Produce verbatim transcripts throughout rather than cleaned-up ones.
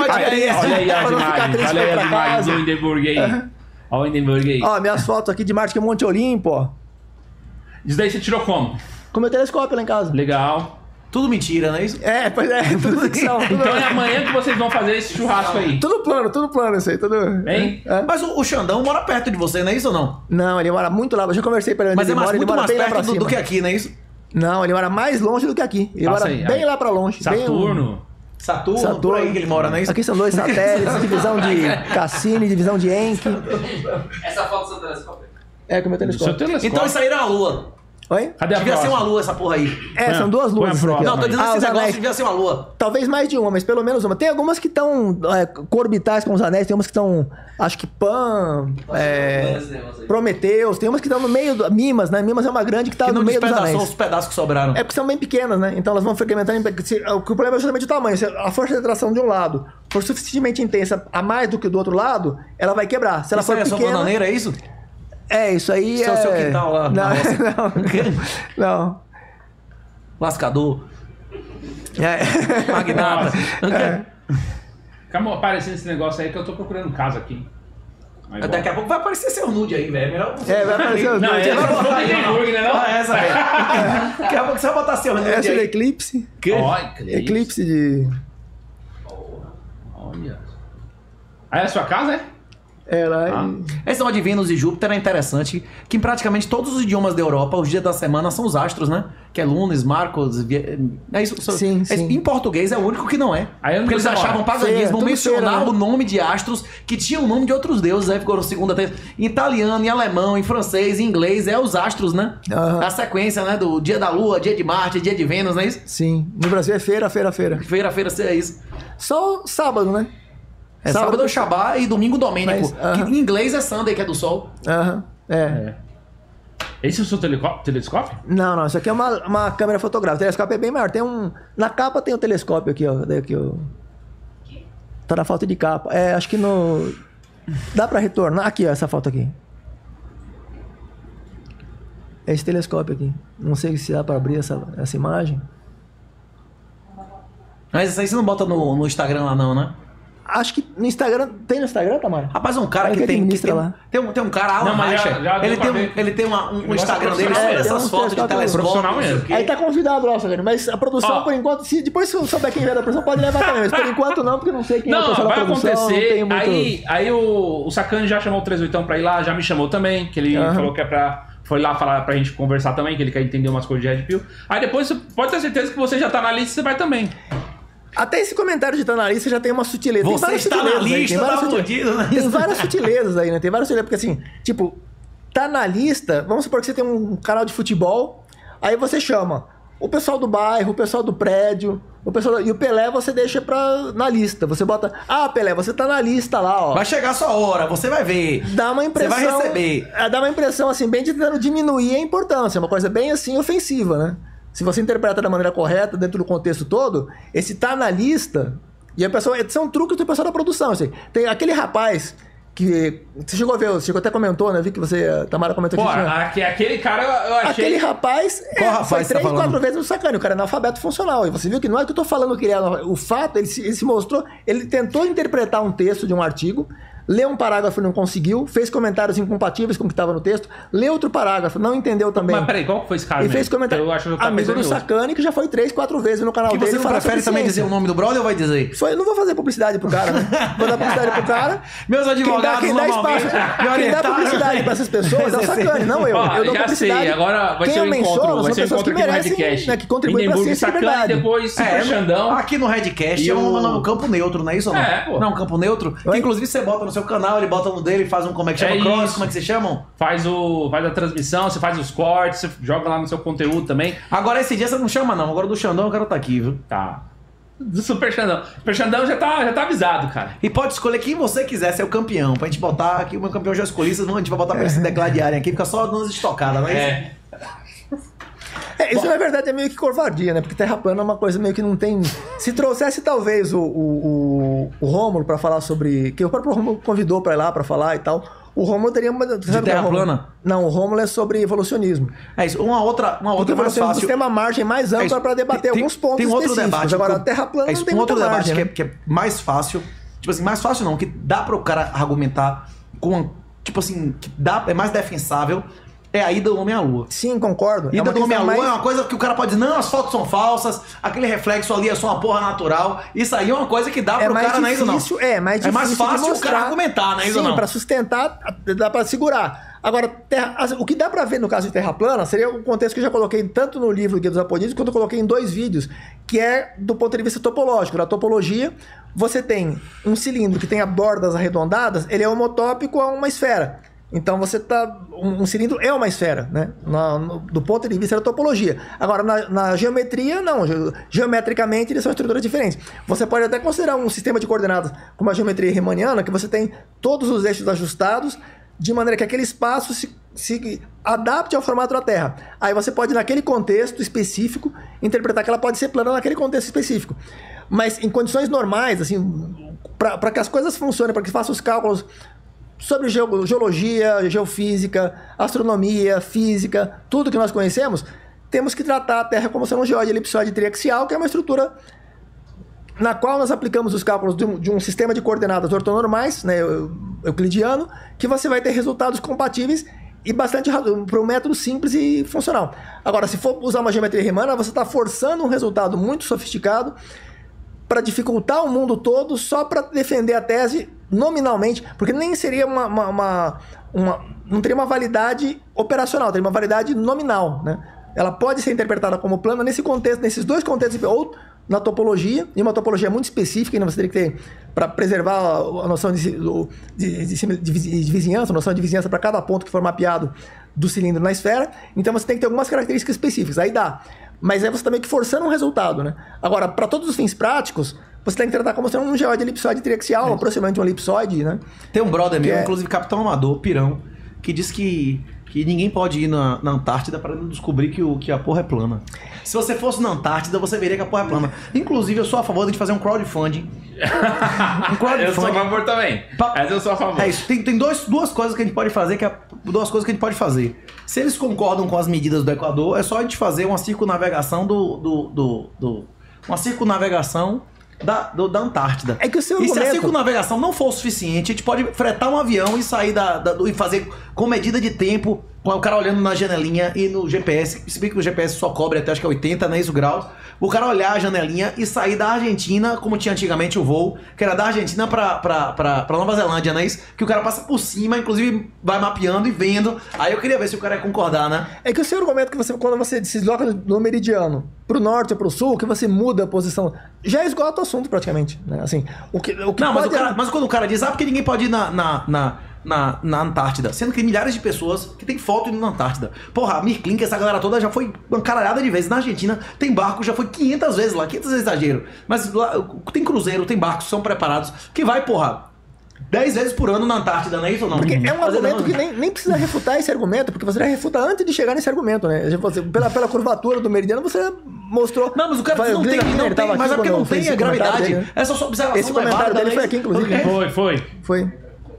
ficar triste. Olha aí as Pra não ficar imagens, triste olha aí pra as imagens casa. do Hindenburg aí. Olha o Hindenburg aí. Ó, minhas fotos aqui de Marte, que é Monte Olimpo, ó. Isso daí você tirou como? Com meu telescópio lá em casa. Legal. Tudo mentira, não é isso? É, pois é, tudo ficção. Tudo, Então é amanhã que vocês vão fazer esse churrasco aí. tudo plano, tudo plano isso aí, tudo... Hein? É. Mas o, o Xandão mora perto de você, não é isso ou não? Não, ele mora muito lá, eu já conversei pra ele. Mas ele é mais, mora, muito ele mora mais bem lá pra perto do, cima. do que aqui, não é isso? Não, ele mora mais longe do que aqui. Ele Passa mora aí, bem aí. lá pra longe. bem- Saturno. Saturno, Saturno. por aí que ele mora, não é isso? Aqui são dois satélites, divisão de Cassini, divisão de Encke. Essa foto do seu telescópio. É, com o meu Seu telescópio. telescópio. Então isso aí era a lua. Oi? Cadê a Devia ser próxima? uma lua essa porra aí. É, Põe são a- duas põe a luzes aqui, ó. próxima. Não, tô dizendo Ah, esse os negócio anéis. devia ser uma lua. Talvez mais de uma, mas pelo menos uma. Tem algumas que estão é, orbitais com os anéis, tem umas que estão, acho que Pan, é, Prometeus, tem umas que estão no meio, do, Mimas, né? Mimas é uma grande que está Que no não meio dos despedaçou anéis. os pedaços que sobraram. É porque são bem pequenas, né? Então elas vão fragmentando. em- se- O que o problema é justamente o tamanho. Se a força de atração de um lado for suficientemente intensa a mais do que o do outro lado, ela vai quebrar. Se ela Isso for aí é sua pequena... bananeira, é isso? É, isso aí Isso é é... o seu quintal lá na roça. Não, não. Lascador, É. magnata. Calma, aparecendo esse negócio aí que eu tô procurando casa aqui. Aí, Daqui a pouco vai aparecer seu nude aí, velho. Melhor você- É, vai aparecer os Não, dois. é do Hindenburg, né? Não? Ah, essa aí. Daqui a pouco você vai botar seu nude Essa é do aí. eclipse. Olha, que delícia. Eclipse de... Olha. Aí é a sua casa, é? É, lá Ah. em- Esse negócio de Vênus e Júpiter é interessante, que em praticamente todos os idiomas da Europa, os dias da semana são os astros, né? Que é Lunes, Marcos, vie- é isso. Sim, é- sim. Em português é o único que não é. Aí onde Porque eles você mora? achavam Feira, paganismo tudo mencionar feira, né? o nome de astros que tinha o nome de outros deuses. Aí ficou no segunda, terça. Em italiano, em alemão, em francês, em inglês, é os astros, né? Aham. A sequência, né? Do dia da Lua, dia de Marte, dia de Vênus, não é isso? Sim. No Brasil é feira, feira, feira. Feira, feira, é isso. Só sábado, né? É sábado, é o Shabá e domingo Domênico. Mas, aham. Que em inglês é Sunday, que é do sol. Aham. É. Esse é o seu teleco- telescópio? Não, não. Isso aqui é uma, uma câmera fotográfica. O telescópio é bem maior. Tem um... Na capa tem o telescópio aqui, ó. Daí aqui, ó. Tá na foto de capa. É, acho que no... Dá pra retornar. Aqui, ó. Essa foto aqui. É esse telescópio aqui. Não sei se dá pra abrir essa, essa imagem. Mas isso aí você não bota no, no Instagram lá, não, né? Acho que no Instagram... Tem no Instagram, Tamara? Rapaz, é um cara Olha que que tem, que administra tem, lá. tem, um, tem um cara, Alan Não, mas já- Reicher, já deu ele, pra tem um, ver. ele tem uma, um, um negócio Instagram é dele só profissional, dessas tem uns fotos de telescópios telescópio. profissional não sei o mesmo. quê. Aí tá convidado, nossa, cara. Mas a produção, Ó. por enquanto, se depois se eu souber quem é da produção, pode levar também. Mas por enquanto não, porque eu não sei quem é o Não, pessoal da vai produção. Não acontecer. tenho muito... Aí, aí o, o Sacani já chamou o três oitão pra ir lá, já me chamou também, que ele Aham. falou que é pra... Foi lá falar pra gente conversar também, que ele quer entender umas coisas de Red Pill. Aí depois você pode ter certeza que você já tá na lista e você vai também. Até esse comentário de estar na lista já tem uma sutileza. Tem Você várias está na sutilezas aí, tem lista, várias tá sutil- fudido, né? Tem várias sutilezas aí, né? Tem várias sutilezas, porque assim, tipo, tá na lista, vamos supor que você tem um canal de futebol, aí você chama o pessoal do bairro, o pessoal do prédio, o pessoal do- e o Pelé você deixa pra, na lista. Você bota, ah, Pelé, você tá na lista lá, ó. Vai chegar a sua hora, você vai ver. Dá uma impressão. Você vai receber. é, Dá uma impressão, assim, bem de tentando diminuir a importância. É uma coisa bem, assim, ofensiva, né? Se você interpreta da maneira correta, dentro do contexto todo, esse tá na lista. E a pessoa. São truques do pessoal da produção, assim. Tem aquele rapaz que. Você chegou a ver, você chegou até comentou, né? Vi que você. A Tamara comentou Pô, que tinha. aque- aquele cara eu achei... Aquele rapaz, Qual é, rapaz foi você tá três, falando? quatro vezes no Sacane. O cara é analfabeto funcional. E você viu que não é que eu tô falando que ele é. O fato, ele se, ele se mostrou. Ele tentou interpretar um texto de um artigo, leu um parágrafo e não conseguiu, fez comentários incompatíveis com o que estava no texto, leu outro parágrafo, não entendeu também. Mas peraí, qual que foi esse cara E fez mesmo? comentário. Eu acho que eu tava Amigo pensando do em outro. Sacane, que já foi três, quatro vezes no canal Que dele. você não falar prefere sobre também ciência. dizer o nome do brother ou vai dizer? Foi, eu não vou fazer publicidade pro cara, né? Vou dar publicidade pro cara. Meus Quem dá, advogados quem dá normalmente espaço, me quem dá orientaram. publicidade pra essas pessoas é o Sacane, não eu. Ó, eu dou já publicidade. sei, agora vai quem ser eu um menciono encontro, são vai ser um pessoas encontro que aqui no merecem, Redcast. né, que contribuem pra Hindenburg, ciência e Sacani, liberdade. depois Super É, Xandão. aqui no Redcast E é um, o- um campo neutro, não é isso ou não? É, pô. Não, um campo neutro. Que, Oi? inclusive você bota no seu canal, ele bota no dele, faz um, como é que chama? É Cross, isso. como é que se chamam? Faz, o, faz a transmissão, você faz os cortes, você joga lá no seu conteúdo também. Agora esse dia você não chama não, agora do Xandão eu quero estar aqui, viu? Tá. Do Super Xandão. Super Xandão já tá, já tá avisado, cara. E pode escolher quem você quiser ser o campeão. Pra gente botar aqui, o meu campeão já escolhi, vocês vão, a gente vai botar pra eles se declararem aqui, fica só dando as estocadas, não é isso? É. É, isso na verdade é meio que covardia, né? Porque terra plana é uma coisa meio que não tem. Se trouxesse talvez o, o, o, o Rômulo pra falar sobre. Que o próprio Rômulo convidou pra ir lá pra falar e tal. O Rômulo teria uma. Sabe o que é terra o Rômulo? plana? Não, o Rômulo é sobre evolucionismo. É isso, uma outra, uma Porque outra mais você fácil. tem uma margem mais É isso. ampla pra debater Tem- alguns pontos tem um outro específicos. debate. Agora, que a terra plana é isso, não tem um muita outro debate margem, que, é, né? que é mais fácil tipo assim, mais fácil não, que dá para o cara argumentar com, tipo assim, que dá, é mais defensável, é a ida do homem à lua. Sim, concordo. Ida é do homem à lua mais... é uma coisa que o cara pode dizer, não, as fotos são falsas, aquele reflexo ali é só uma porra natural. Isso aí é uma coisa que dá é pro mais cara, difícil, não é isso não? É mais é mais difícil fácil mostrar. o cara argumentar, não é isso Sim, não? pra sustentar, dá pra segurar. Agora, terra, o que dá pra ver no caso de terra plana seria o contexto que eu já coloquei tanto no livro Guia dos Apodídeos, quanto eu coloquei em dois vídeos, que é do ponto de vista topológico. Na topologia, você tem um cilindro que tem bordas arredondadas, ele é homotópico a uma esfera. Então você tá. Um, um cilindro é uma esfera, né? No, no, do ponto de vista da topologia. Agora, na, na geometria, não. Ge, geometricamente, eles são estruturas diferentes. Você pode até considerar um sistema de coordenadas como a geometria riemanniana, que você tem todos os eixos ajustados, de maneira que aquele espaço se, se adapte ao formato da Terra. Aí você pode, naquele contexto específico, interpretar que ela pode ser plana naquele contexto específico. Mas em condições normais, assim, para que as coisas funcionem, para que faça os cálculos sobre geologia, geofísica, astronomia, física, tudo que nós conhecemos, temos que tratar a Terra como sendo um geóide elipsoide triaxial, que é uma estrutura na qual nós aplicamos os cálculos de um, de um sistema de coordenadas ortonormais, né, euclidiano, que você vai ter resultados compatíveis e bastante para um método simples e funcional. Agora, se for usar uma geometria riemanniana, você está forçando um resultado muito sofisticado para dificultar o mundo todo só para defender a tese nominalmente, porque nem seria uma, uma, uma, uma... não teria uma validade operacional, teria uma validade nominal, né? Ela pode ser interpretada como plana nesse contexto, nesses dois contextos, ou na topologia, e uma topologia muito específica, e você teria que ter, para preservar a noção de, de, de, de, de vizinhança, a noção de vizinhança para cada ponto que for mapeado do cilindro na esfera, então você tem que ter algumas características específicas, aí dá. Mas aí você está meio que forçando um resultado, né? Agora, para todos os fins práticos, você tem que tratar como sendo um geóide elipsoide triaxial, é. aproximadamente um elipsoide, né? Tem um brother meu, é... inclusive Capitão Amador, Pirão, que diz que, que ninguém pode ir na, na Antártida para não descobrir que, o, que a porra é plana. Se você fosse na Antártida, você veria que a porra é plana. Inclusive, eu sou a favor de a gente fazer um crowdfunding. um crowdfunding. Eu sou a favor também. Pa... Mas eu sou a favor. É isso. Tem, tem dois, duas coisas que a gente pode fazer, que é duas coisas que a gente pode fazer. Se eles concordam com as medidas do Equador, é só a gente fazer uma circunnavegação do... do, do, do uma circunnavegação Da, do, da Antártida. É que o seu e argumento... se a circunnavegação não for o suficiente, a gente pode fretar um avião e sair da, da, e fazer com medida de tempo, com o cara olhando na janelinha e no G P S, se bem que o G P S só cobre até acho que é oitenta, não é isso, graus, o cara olhar a janelinha e sair da Argentina, como tinha antigamente o voo, que era da Argentina pra, pra, pra, pra Nova Zelândia, não é isso? Que o cara passa por cima, inclusive vai mapeando e vendo. Aí eu queria ver se o cara ia concordar, né? É que o seu argumento que você, quando você se desloca no meridiano pro norte ou pro sul, que você muda a posição, já esgota o assunto praticamente, né? Assim, o que, o que não, pode... mas, o cara, mas quando o cara diz, ah, porque ninguém pode ir na... na, na... Na, na Antártida, sendo que tem milhares de pessoas que tem foto indo na Antártida. Porra, a Mirklink, essa galera toda já foi uma caralhada de vezes. Na Argentina tem barco, já foi quinhentas vezes lá, quinhentas vezes exagero. Mas lá tem cruzeiro, tem barcos, são preparados, que vai, porra, dez vezes por ano na Antártida, não é isso ou não? Porque é um Fazer argumento não, que nem, nem precisa refutar esse argumento, porque você já refuta antes de chegar nesse argumento, né? Você, pela, pela curvatura do meridiano, você mostrou... Não, mas o cara não tem, não tem, tem mas é porque não tem a gravidade. Dele, né? Essa sua observação esse comentário dele foi aqui, inclusive. Foi, foi. Foi.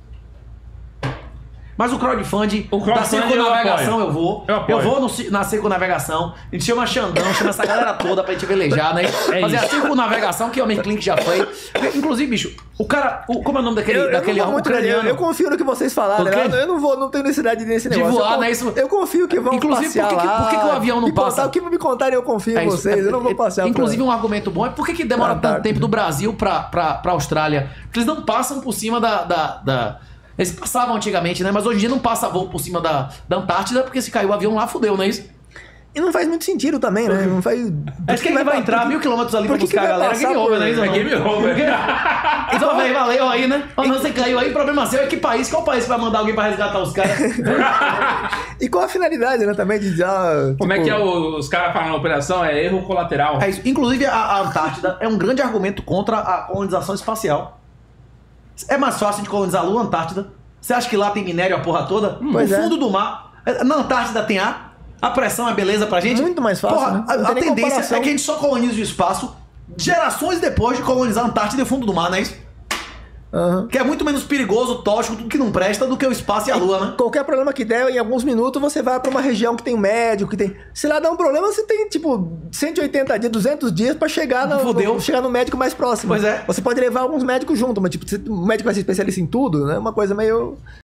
Mas o crowdfunding, o crowdfunding da circunnavegação eu, eu vou. Eu, eu vou no, na circunnavegação. A gente chama Xandão, chama essa galera toda pra gente velejar, né? É Fazer isso. A circunnavegação, que o Homem-Clint já foi. Inclusive, bicho, o cara. O, como é o nome daquele, eu, daquele eu ucraniano? Eu, eu confio no que vocês falaram. Eu, eu não vou, não tenho necessidade nesse negócio. De voar, eu, né? Isso... eu confio que vão inclusive, passear por que, lá. Por que, que o avião não me passa? Contar, o que me contarem, eu confio é em vocês. É, eu não vou passear. Inclusive, um argumento bom é por que, que demora ah, tanto tá. tempo do Brasil pra, pra, pra Austrália? Porque eles não passam por cima da... da, da... Eles passavam antigamente, né? Mas hoje em dia não passa voo por cima da, da Antártida, porque se caiu o avião lá, fudeu, não é isso? E não faz muito sentido também, né? Não faz... Acho que ele vai, vai entrar porque... mil quilômetros ali pra buscar a galera. É game over, né? É game over. Então, velho, valeu aí, né? Quando você caiu aí, problema seu é que país? Qual país que vai mandar alguém pra resgatar os caras? E qual a finalidade, né? Também de... Ah, Como tipo... é que é o, os caras falam na operação? É erro colateral. É isso. Inclusive, a, a Antártida é um grande argumento contra a colonização espacial. É mais fácil de colonizar a Lua, a Antártida. Você acha que lá tem minério a porra toda? Hum, no fundo é. do mar. Na Antártida tem ar. A pressão é beleza pra gente. Muito mais fácil, porra, né? A, a tendência é que a gente só colonize o espaço gerações depois de colonizar a Antártida e o fundo do mar, não é isso? Aham. Que é muito menos perigoso, tóxico, tudo que não presta do que o espaço e a lua, né? Qualquer problema que der, em alguns minutos você vai pra uma região que tem um médico, que tem... Se lá dá um problema, você tem, tipo, cento e oitenta dias, duzentos dias pra chegar no, Fudeu. chegar no médico mais próximo. Pois é. Você pode levar alguns médicos junto, mas, tipo, o médico vai ser especialista em tudo, né? Uma coisa meio...